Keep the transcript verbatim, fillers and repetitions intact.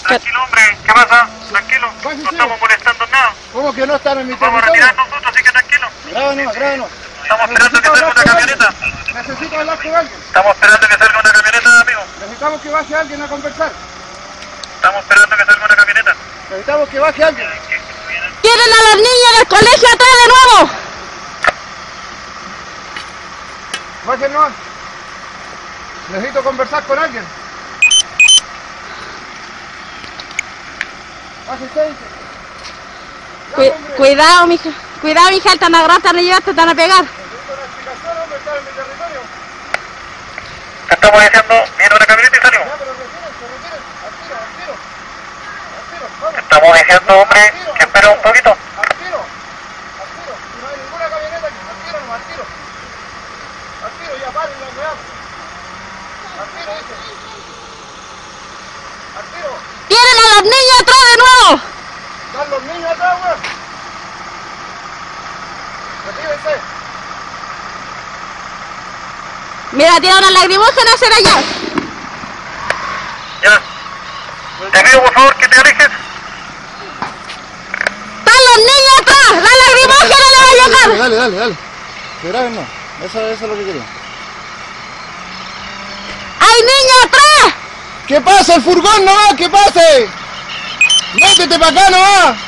Tranquilo, hombre, ¿qué pasa? Tranquilo, no estamos molestando nada. ¿Cómo que no están en mi territorio? Vamos a retirar nosotros, así que tranquilo. Grábanos, grábanos. Estamos esperando que salga una camioneta. Necesito hablar con alguien. Estamos esperando que salga una camioneta, amigo. Necesitamos que baje alguien a conversar. Estamos esperando que salga una camioneta. Necesitamos que baje alguien. ¡Tienen a los niños del colegio atrás de nuevo! Bájennos. Necesito conversar con alguien. Bájense. Cu cuidado, mija. Cuidado, mija, están a agarrar, están a llevar, te van a pegar. Necesito una explicación, hombre, está en mi territorio. Te estamos diciendo, viene una camioneta y salimos. Ya, pero retírense, retírense. Al tiro, al tiro. Al tiro, vamos. Te estamos diciendo, hombre, que espera un poquito. Al tiro. Al tiro. Si no hay ninguna camioneta aquí, al tiro nomás, al tiro. Al tiro, ya paren la weá. Al tiro, dice. Al tiro. ¡Tienen a los niños atrás de nuevo! Están los niños atrás, weón. Retírense. Mira, tiran una lacrimógena hacia allá. Ya. Te pido, por favor, que te alejes. ¡Están los niños atrás! ¡La lacrimógena le va a llegar! Dale, dale, dale. Que graben, no. Eso, eso es lo que quería. ¡Hay niños atrás! ¡Que pase el furgón nomás! ¡Que pase! ¡Métete para acá nomás!